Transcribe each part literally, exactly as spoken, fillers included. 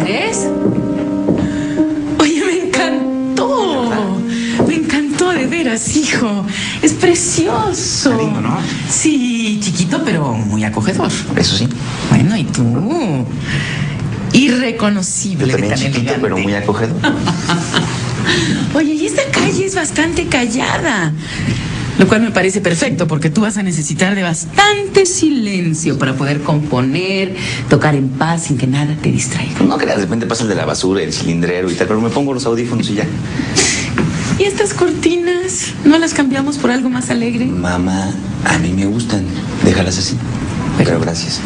¿Andrés? Oye, me encantó. Me encantó de veras, hijo. Es precioso. Está lindo, ¿no? Sí, chiquito, pero muy acogedor. Eso sí. Bueno, ¿y tú? Irreconocible. Yo también tan chiquito, elegante. pero muy acogedor. Oye, y esta calle es bastante callada. Lo cual me parece perfecto, porque tú vas a necesitar de bastante silencio para poder componer, tocar en paz sin que nada te distraiga. Pues no creas, de repente pasa el de la basura, el cilindrero y tal, pero me pongo los audífonos y ya. ¿Y estas cortinas? ¿No las cambiamos por algo más alegre? Mamá, a mí me gustan. Déjalas así. Pero, pero gracias.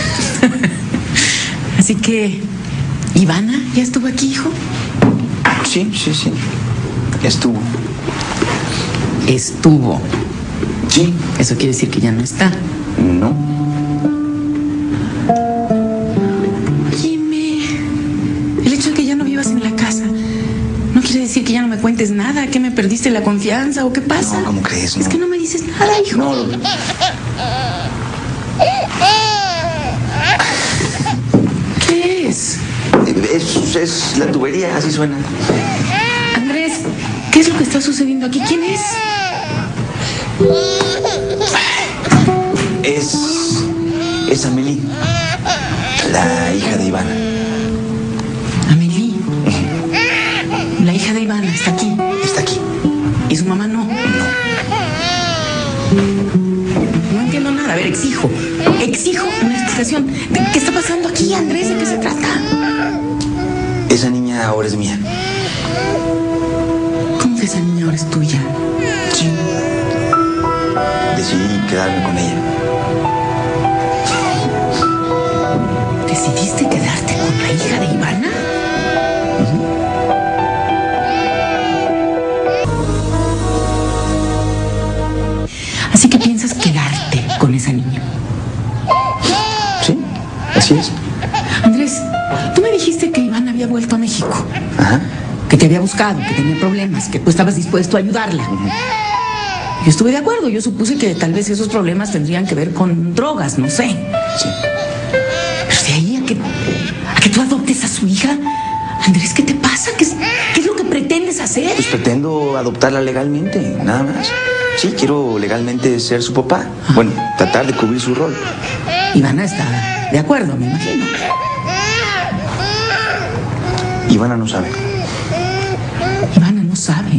Así que, ¿Ivana ya estuvo aquí, hijo? Sí, sí, sí. Ya estuvo. Estuvo. Sí. Eso quiere decir que ya no está. No. Dime, el hecho de que ya no vivas en la casa no quiere decir que ya no me cuentes nada, que me perdiste la confianza o qué pasa. No, ¿cómo crees? No. Es que no me dices nada, hijo. No. ¿Qué es? Es, es la tubería, así suena. Andrés, ¿qué es lo que está sucediendo aquí? ¿Quién es? Es... es Amelie, la hija de Ivana. Amelie. La hija de Ivana está aquí. Está aquí. ¿Y su mamá no? No. No entiendo nada. A ver, exijo. Exijo una explicación. ¿De qué está pasando aquí, Andrés? ¿De qué se trata? Esa niña ahora es mía. ¿Cómo que esa niña ahora es tuya? Sí. Decidí quedarme con ella. ¿Decidiste quedarte con la hija de Ivana? Uh-huh. Así que piensas quedarte con esa niña. Sí, así es. Andrés, tú me dijiste que Ivana había vuelto a México. Ajá. Que te había buscado, que tenía problemas, que tú estabas dispuesto a ayudarla. Uh-huh. Yo estuve de acuerdo. Yo supuse que tal vez esos problemas tendrían que ver con drogas, no sé. Sí. Pero de ahí a que, a que tú adoptes a su hija, Andrés, ¿qué te pasa? ¿Qué es, qué es lo que pretendes hacer? Pues pretendo adoptarla legalmente, nada más. Sí, quiero legalmente ser su papá. Ah. Bueno, tratar de cubrir su rol. Ivana está de acuerdo, me imagino. Ivana no sabe. Ivana no sabe.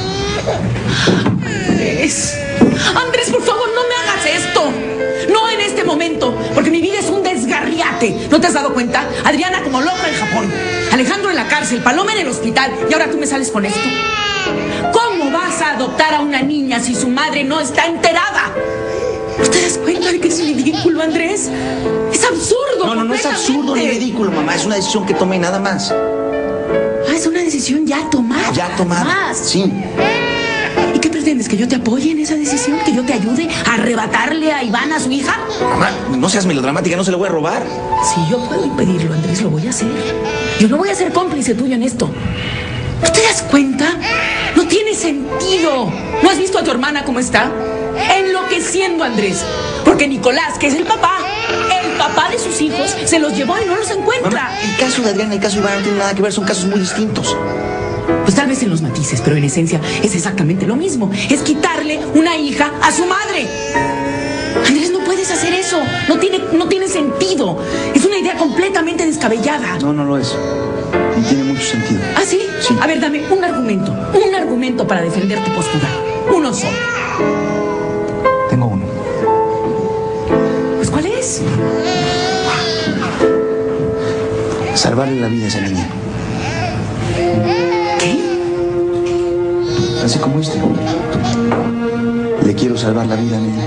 Andrés. Andrés, por favor, no me hagas esto. No en este momento, porque mi vida es un desgarriate. ¿No te has dado cuenta? Adriana como loca en Japón, Alejandro en la cárcel, Paloma en el hospital, y ahora tú me sales con esto. ¿Cómo vas a adoptar a una niña si su madre no está enterada? ¿No te das cuenta de que es ridículo, Andrés? Es absurdo. No, no, no es absurdo ni ridículo, mamá. Es una decisión que tomé nada más. Ah, es una decisión ya tomada. Ya tomada. Más. Sí. ¿Y qué pretendes? ¿Que yo te apoye en esa decisión? ¿Que yo te ayude a arrebatarle a Ivana a su hija? Mamá, no seas melodramática, no se lo voy a robar. Si yo puedo impedirlo, Andrés, lo voy a hacer. Yo no voy a ser cómplice tuyo en esto. ¿No te das cuenta? No tiene sentido. ¿No has visto a tu hermana cómo está? Enloqueciendo, Andrés. Porque Nicolás, que es el papá, el papá de sus hijos, se los llevó y no los encuentra. Mamá, el caso de Adriana y el caso de Ivana no tienen nada que ver, son casos muy distintos. Pues tal vez en los matices, pero en esencia es exactamente lo mismo. Es quitarle una hija a su madre. Andrés, no puedes hacer eso. No tiene, no tiene sentido. Es una idea completamente descabellada. No, no lo es. Y tiene mucho sentido. ¿Ah, sí? Sí. A ver, dame un argumento. Un argumento para defender tu postura. Uno solo. Tengo uno. Pues, ¿cuál es? Salvarle la vida a esa niña. ¿Qué? Así como este. Le quiero salvar la vida a Amelie.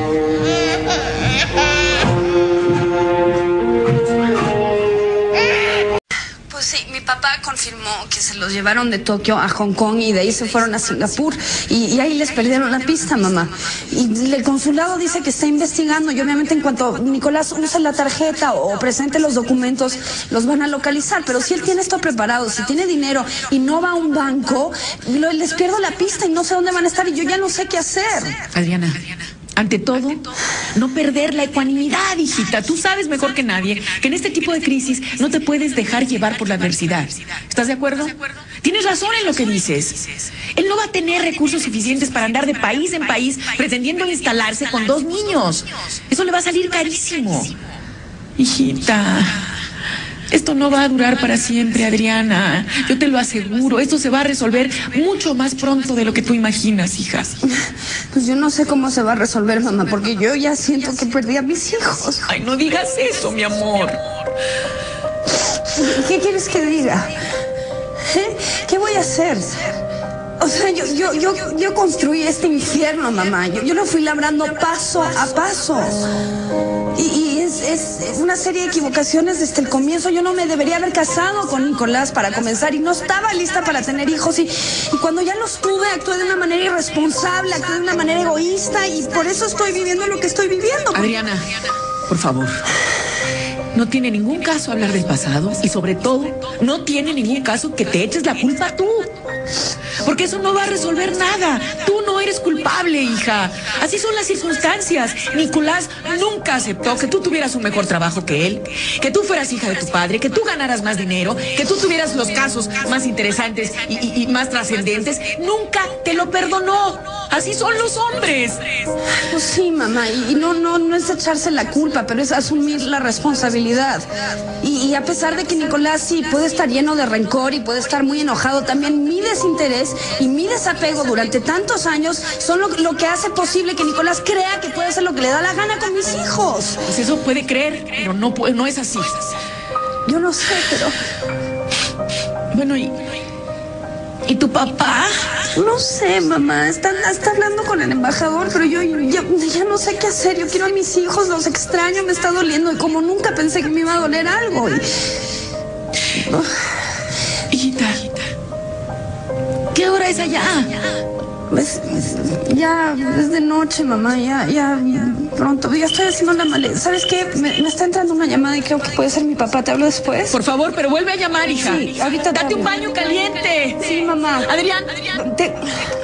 Pues sí, mi papá confirmó que se los llevaron de Tokio a Hong Kong y de ahí se fueron a Singapur y, y ahí les perdieron la pista, mamá. Y el consulado dice que está investigando y obviamente en cuanto Nicolás use la tarjeta o presente los documentos los van a localizar, pero si él tiene esto preparado, si tiene dinero y no va a un banco, lo, les pierdo la pista y no sé dónde van a estar y yo ya no sé qué hacer. Adriana, ante todo, no perder la ecuanimidad, hijita. Tú sabes mejor que nadie que en este tipo de crisis no te puedes dejar llevar por la adversidad. ¿Estás de acuerdo? Tienes razón en lo que dices. Él no va a tener recursos suficientes para andar de país en país pretendiendo instalarse con dos niños. Eso le va a salir carísimo. Hijita, esto no va a durar para siempre, Adriana. Yo te lo aseguro. Esto se va a resolver mucho más pronto de lo que tú imaginas, hija. Pues yo no sé cómo se va a resolver, mamá, porque yo ya siento que perdí a mis hijos. Ay, no digas eso, mi amor. ¿Qué quieres que diga? ¿Eh? ¿Qué voy a hacer? O sea, yo, yo, yo, yo construí este infierno, mamá. Yo, yo lo fui labrando paso a paso. Y, y es, es una serie de equivocaciones desde el comienzo. Yo no me debería haber casado con Nicolás para comenzar y no estaba lista para tener hijos. Y, y cuando ya los tuve, actué de una manera irresponsable, actué de una manera egoísta y por eso estoy viviendo lo que estoy viviendo. Adriana, por favor. No tiene ningún caso hablar del pasado y sobre todo no tiene ningún caso que te eches la culpa tú. Porque eso no va a resolver nada. Tú no eres culpable, hija. Así son las circunstancias. Nicolás nunca aceptó que tú tuvieras un mejor trabajo que él, que tú fueras hija de tu padre, que tú ganaras más dinero, que tú tuvieras los casos más interesantes y, y, y más trascendentes. Nunca te lo perdonó. Así son los hombres. Pues sí, mamá, y no, no, no es echarse la culpa, pero es asumir la responsabilidad. Y, y a pesar de que Nicolás sí puede estar lleno de rencor y puede estar muy enojado, también mi desinterés y mi desapego durante tantos años son lo, lo que hace posible que Nicolás crea que puede hacer lo que le da la gana con mis hijos. Pues eso puede creer, pero no, no es así. Yo no sé, pero... Bueno, ¿y, ¿y tu papá? No sé, mamá. Está, está hablando con el embajador, pero yo ya, ya no sé qué hacer. Yo quiero a mis hijos, los extraño, me está doliendo. Y como nunca pensé que me iba a doler algo. Y... Oh. Hijita, ¿qué hora es allá? Es, es, ya es de noche, mamá. Ya, ya, pronto. Ya estoy haciendo la maleta. ¿Sabes qué? Me, me está entrando una llamada y creo que puede ser mi papá. ¿Te hablo después? Por favor, pero vuelve a llamar, hija. Sí, ahorita te Date hablo. un baño caliente. Sí, mamá. Adrián. Te...